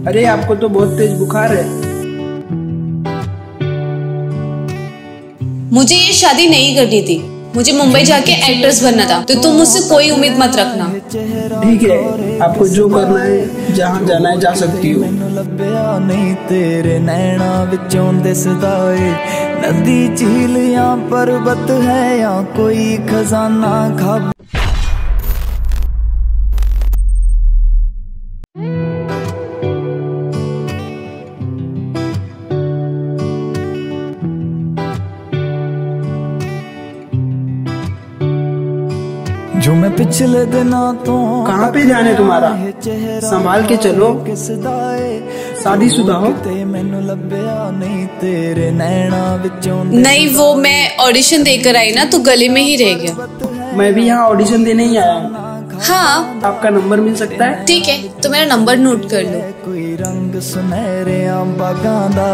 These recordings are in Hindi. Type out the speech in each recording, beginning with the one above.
अरे आपको तो बहुत तेज बुखार है। मुझे ये शादी नहीं करनी थी, मुझे मुंबई जाके एक्ट्रेस बनना था, तो तुम मुझसे कोई उम्मीद मत रखना। ठीक है, आपको जो करना है, जहाँ जाना है जा सकती हो। नहीं तेरे नैना विचों दिसदा ए, नदी झील या पर्वत है या कोई खजाना खाब। जो मैं पिछले दिनों तो कहाँ पे जाने तुम्हारा? संभाल के चलो, शादीशुदा हो? नहीं, वो मैं ऑडिशन देकर आई ना, तो गले में ही रह गया। मैं भी यहाँ ऑडिशन देने ही आया हूँ। हाँ, आपका नंबर मिल सकता है? ठीक है, तो मेरा नंबर नोट कर लो। कोई रंग सुनहरे बागां दा,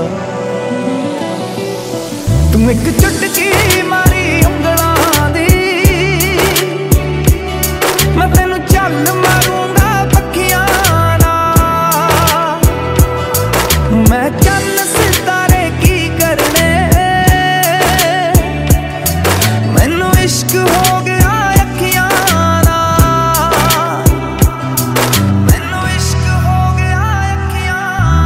तुम एक चुटकी मारी उंगलां दी, मैं तेनू चल मारूंगा पखियां नाल, मैं चन्न सितारे की करने, मैनू इश्क हो गया अखियां नाल, मैनू इश्क हो गया अखियां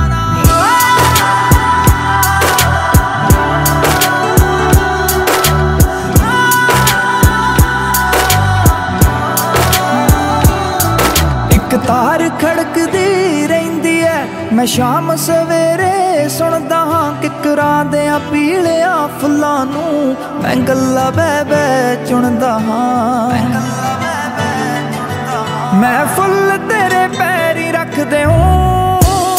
तार खड़कदी रहिंदी है, मैं शाम सवेरे सुनदा हां किकरां देयां पीलियां फुल्लां नूं, मैं गल्ला बह बह चुनदा हां, मैं फुल तेरे पैरी रख देऊं,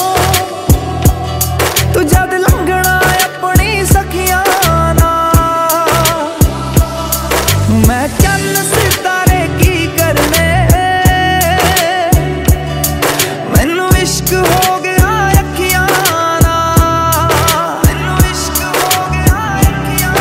तू जद लंघना अपनी सखियां नाल, मैं चन्न सितारे की करने, इश्क हो गया अखियां नाल, मैनू इश्क हो गया अखियां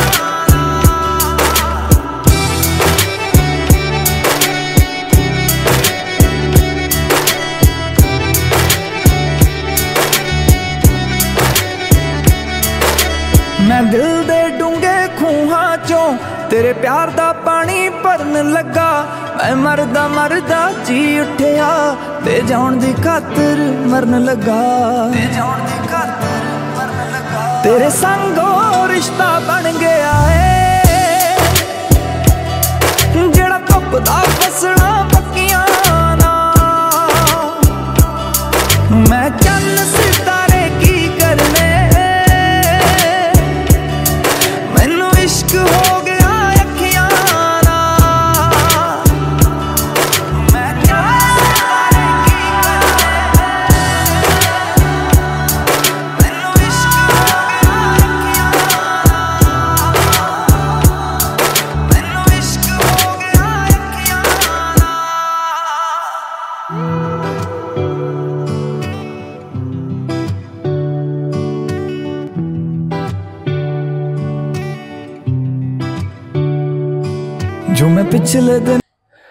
नाल। मैं दिल दे डूंगे खूहां चों तेरे प्यार दा पानी भरन लगा, मैं मरदा मरदा जी उठिया ते जान दी खातर मरन लगा, ते जान दी खातर मरन लगा, तेरे संगो रिश्ता बन गया है, जेड़ा धुपदा फसना पक्कियां नाल, मैं चन्न सितारे की करने, मैनू इश्क हो गया जो मैं पिछले दिन।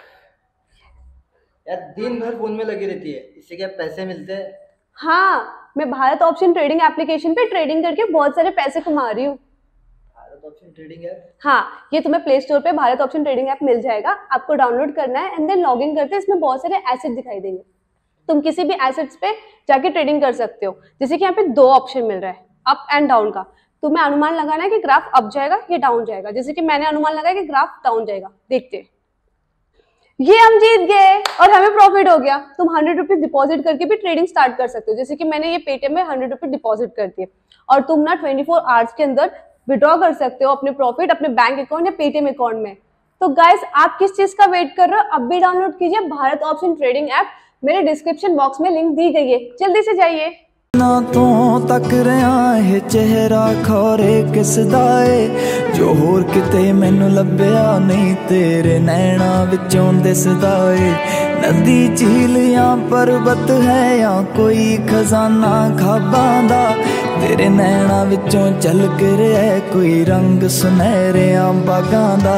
यार दिन भर फोन में लगी रहती है, इससे क्या पैसे मिलते हैं? हाँ, मैं भारत ऑप्शन ट्रेडिंग एप्लीकेशन पे ट्रेडिंग करके बहुत सारे पैसे कमा रही हूँ। Bharat option trading app? हाँ, ये तुम्हें प्ले स्टोर पे भारत ऑप्शन ट्रेडिंग ऐप मिल जाएगा, आपको डाउनलोड करना है एंड देन लॉग इन करते हैं, इसमें बहुत सारे एसेट दिखाई देंगे, तुम किसी भी एसेट्स पे जाके ट्रेडिंग कर सकते हो। जैसे कि यहाँ पे दो ऑप्शन मिल रहा है, अप एंड डाउन का, तुम्हें अनुमान लगाना है कि ग्राफ अप जाएगा या डाउन जाएगा। जैसे कि मैंने अनुमान लगाया कि ग्राफ डाउन जाएगा, देखते हैं। ये हम जीत गए और हमें प्रॉफिट हो गया। तुम 100 रुपीज डिपॉजिट करके भी ट्रेडिंग स्टार्ट कर सकते हो। जैसे कि मैंने ये पेटीएम में 100 रुपीज डिपॉजिट कर दिए और तुम ना 24 आवर्स के अंदर विड्रॉ कर सकते हो अपने प्रॉफिट अपने बैंक अकाउंट या पेटीएम अकाउंट में। तो गाइस, आप किस चीज का वेट कर रहे हो? अब भी डाउनलोड कीजिए भारत ऑप्शन ट्रेडिंग ऐप, मेरे डिस्क्रिप्शन बॉक्स में लिंक दी गई है, जल्दी से जाइए। ना तो तक रहा है चेहरा खौरे किसदा ए, जो होर किते मैनू लभ्या नहीं तेरे नैना विचों दिसदा ए, नदी झील या पर्वत है या कोई खजाना खाबां दा, तेरे नैना विचों झलक रहा है कोई रंग सुनहरे बागां दा,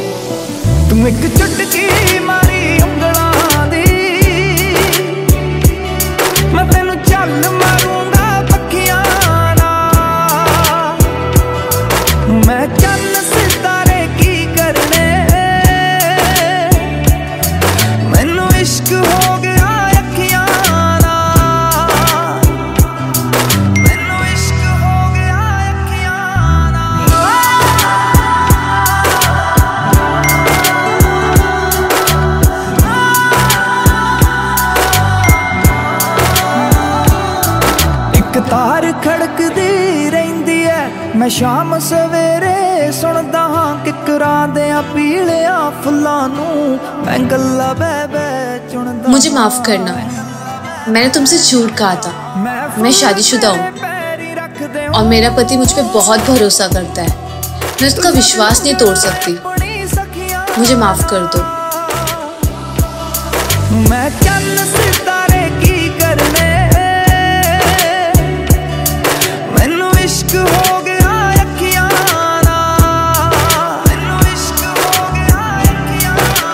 तुम एक चुटकी मारी उंगलां दी, महकदी रहिंदी है। मैं शाम सवेरे सुनदा हां किकरां दे पीलिया फुल्लां नूं, मैं गल्ला बह बह चुनदा। मुझे माफ करना, मैंने तुमसे झूठ कहा था। मैं शादीशुदा हूँ और मेरा पति मुझ पे बहुत भरोसा करता है। मैं उसका विश्वास नहीं तोड़ सकती। मुझे माफ कर दो। मैं चन्न सितारे की करने, मैनू इश्क हो गया अखियां नाल, मैनू इश्क हो गया अखियां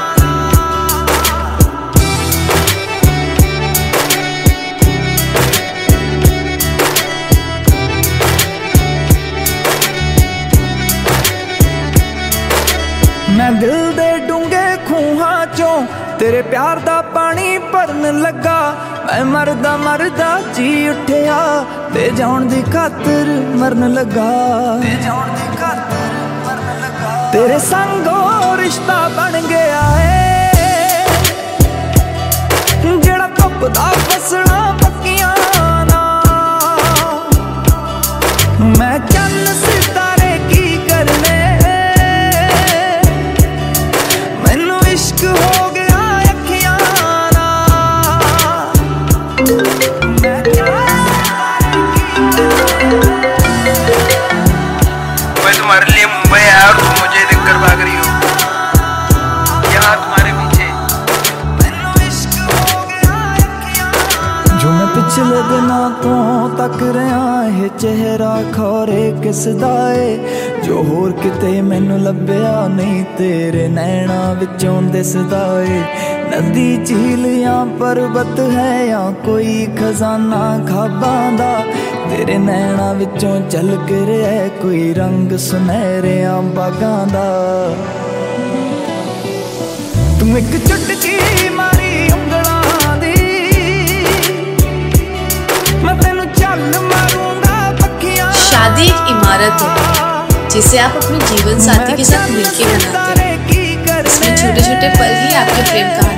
नाल। मैं दिल दे डूंगे खूहां चों तेरे प्यार दा पानी भरन लगा। मैं मरदा मरदा जी उठिया ते जान दी खातर मरन लगा, ते जान दी खातर मरन लगा। तेरे संगो रिश्ता बन गया है जेड़ा धुपदा फसना पक्कियां नाल। मैं चन्न सितारे की करने, मैनू इश्क हो गया अखियां नाल। मैं तुम्हारे लिए मुंबई आया और तुम मुझे देखकर भाग रही हो, यहाँ तुम्हारे पीछे। जो मैं पिछले दिनों तो तक रहा है चेहरा खौरे किसदा है, जो होर किते मैनू लभ्या नहीं तेरे नैना विचों दिसदा है। नदी झील या पर्वत है या कोई खजाना खाबां दा, तेरे नैना विचों झलक रहा है कोई रंग सुनहरे बागां दा। तुम एक चुटकी मारी उंगलां दी, मैं तेनू चल मारूंगा पक्कियां। शादी एक इमारत है जिसे आप अपने जीवन साथी के साथ मिलकर बनाते हैं। इसमें छोटे छोटे पल ही आपके प्रेम कहानी